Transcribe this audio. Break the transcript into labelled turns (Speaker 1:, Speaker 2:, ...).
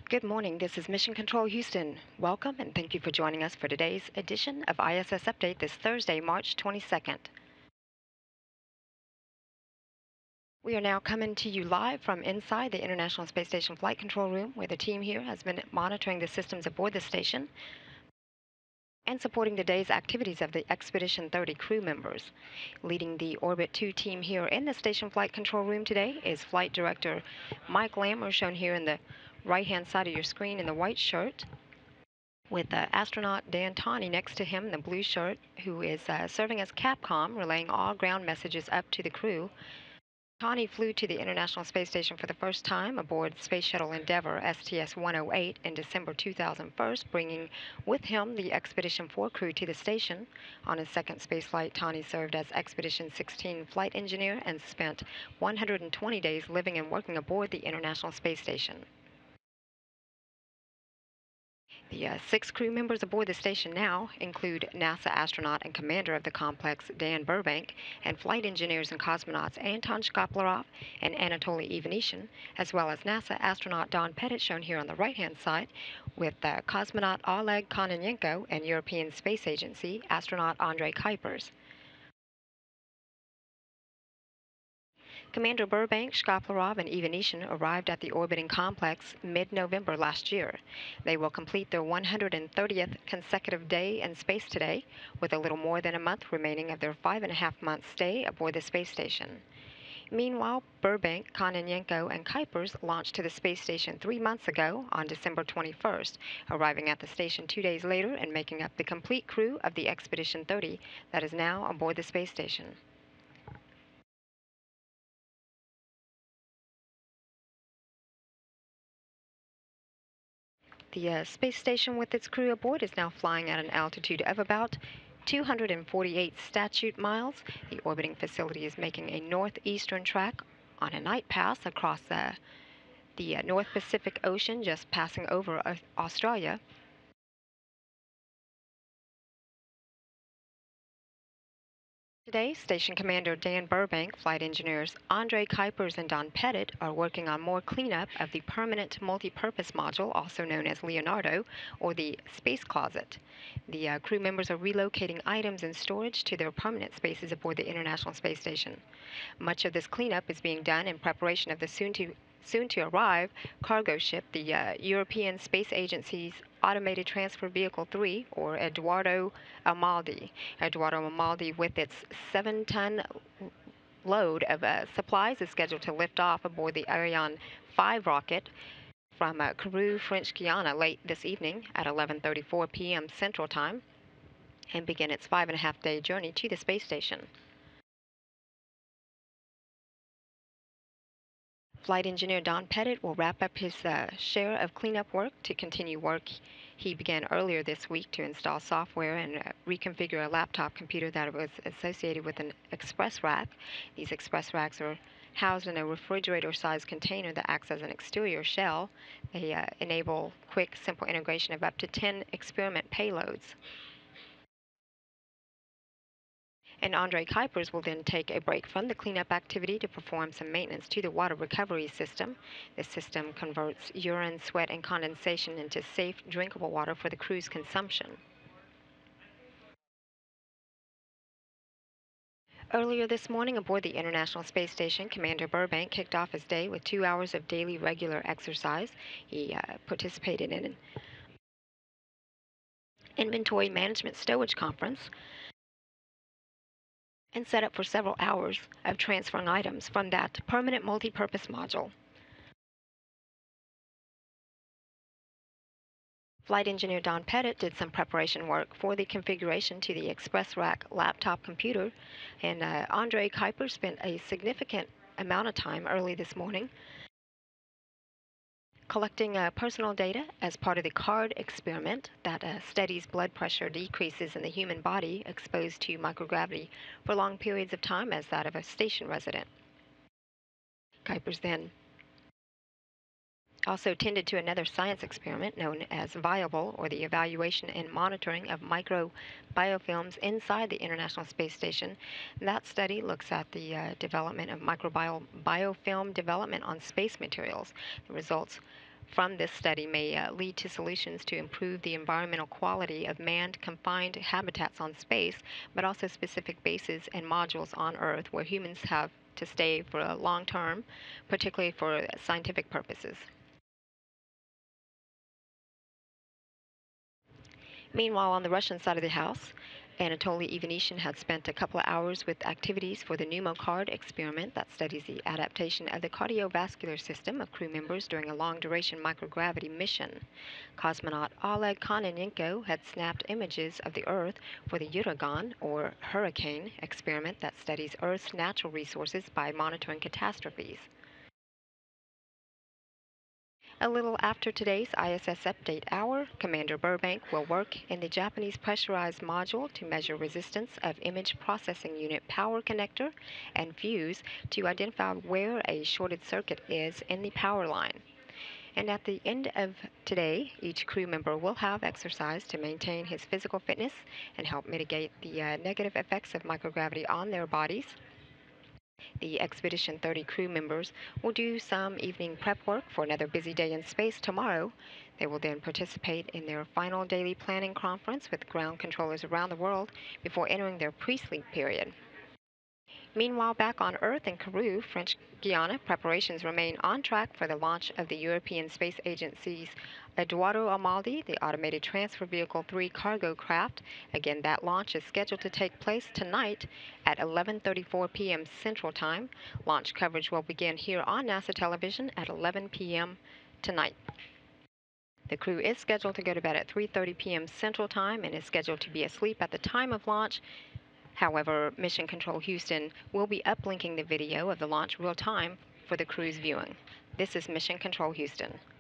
Speaker 1: Good morning. This is Mission Control Houston. Welcome and thank you for joining us for today's edition of ISS Update this Thursday, March 22nd. We are now coming to you live from inside the International Space Station Flight Control Room, where the team here has been monitoring the systems aboard the station and supporting the day's activities of the Expedition 30 crew members. Leading the Orbit 2 team here in the Station Flight Control Room today is Flight Director Mike Lammer, shown here in the right-hand side of your screen in the white shirt, with astronaut Dan Tawney next to him in the blue shirt, who is serving as Capcom, relaying all ground messages up to the crew. Tawney flew to the International Space Station for the first time aboard Space Shuttle Endeavour STS-108 in December 2001, bringing with him the Expedition 4 crew to the station. On his second spaceflight, Tawney served as Expedition 16 flight engineer and spent 120 days living and working aboard the International Space Station. The 6 crew members aboard the station now include NASA astronaut and commander of the complex, Dan Burbank, and flight engineers and cosmonauts Anton Shkaplerov and Anatoly Ivanishyn, as well as NASA astronaut Don Pettit, shown here on the right-hand side, with cosmonaut Oleg Kononenko and European Space Agency astronaut Andrei Kuipers. Commander Burbank, Shkaplerov, and Ivanishyn arrived at the orbiting complex mid-November last year. They will complete their 130th consecutive day in space today, with a little more than a month remaining of their 5.5-month stay aboard the space station. Meanwhile, Burbank, Kononenko, and Kuipers launched to the space station 3 months ago on December 21st, arriving at the station 2 days later and making up the complete crew of the Expedition 30 that is now aboard the space station. The space station with its crew aboard is now flying at an altitude of about 248 statute miles. The orbiting facility is making a northeastern track on a night pass across the North Pacific Ocean, just passing over Australia. Today, Station Commander Dan Burbank, flight engineers Andrei Kuipers and Don Pettit are working on more cleanup of the permanent multi-purpose module, also known as Leonardo, or the Space Closet. The crew members are relocating items and storage to their permanent spaces aboard the International Space Station. Much of this cleanup is being done in preparation of the soon-to-arrive cargo ship, the European Space Agency's Automated Transfer Vehicle 3, or Eduardo Amaldi. Eduardo Amaldi, with its 7-ton load of supplies, is scheduled to lift off aboard the Ariane 5 rocket from Kourou, French Guiana, late this evening at 11:34 p.m. Central Time, and begin its 5.5-day journey to the space station. Flight engineer Don Pettit will wrap up his share of cleanup work to continue work he began earlier this week to install software and reconfigure a laptop computer that was associated with an express rack. These express racks are housed in a refrigerator-sized container that acts as an exterior shell. They enable quick, simple integration of up to 10 experiment payloads. And Andrei Kuipers will then take a break from the cleanup activity to perform some maintenance to the water recovery system. This system converts urine, sweat, and condensation into safe, drinkable water for the crew's consumption. Earlier this morning aboard the International Space Station, Commander Burbank kicked off his day with 2 hours of daily regular exercise. He participated in an inventory management stowage conference and set up for several hours of transferring items from that permanent multi-purpose module. Flight engineer Don Pettit did some preparation work for the configuration to the Express Rack laptop computer, and Andrei Kuipers spent a significant amount of time early this morning collecting personal data as part of the CARD experiment that studies blood pressure decreases in the human body exposed to microgravity for long periods of time as that of a station resident. Kuipers then also tended to another science experiment known as Viable, or the evaluation and monitoring of microbiofilms inside the International Space Station. That study looks at the development of microbiofilm development on space materials. The results from this study may lead to solutions to improve the environmental quality of manned confined habitats on space, but also specific bases and modules on Earth where humans have to stay for a long term, particularly for scientific purposes. Meanwhile, on the Russian side of the house, Anatoly Ivanishin had spent a couple of hours with activities for the pneumocard experiment that studies the adaptation of the cardiovascular system of crew members during a long-duration microgravity mission. Cosmonaut Oleg Kononenko had snapped images of the Earth for the Uragan, or hurricane, experiment that studies Earth's natural resources by monitoring catastrophes. A little after today's ISS update hour, Commander Burbank will work in the Japanese pressurized module to measure resistance of image processing unit power connector and fuse to identify where a shorted circuit is in the power line. And at the end of today, each crew member will have exercise to maintain his physical fitness and help mitigate the negative effects of microgravity on their bodies. The Expedition 30 crew members will do some evening prep work for another busy day in space tomorrow. They will then participate in their final daily planning conference with ground controllers around the world before entering their pre-sleep period. Meanwhile, back on Earth in Kourou, French Guiana, preparations remain on track for the launch of the European Space Agency's Eduardo Amaldi, the automated transfer vehicle 3 cargo craft. Again, that launch is scheduled to take place tonight at 11:34 p.m. Central Time. Launch coverage will begin here on NASA television at 11 p.m. tonight. The crew is scheduled to go to bed at 3:30 p.m. Central Time and is scheduled to be asleep at the time of launch. However, Mission Control Houston will be uplinking the video of the launch real time for the crew's viewing. This is Mission Control Houston.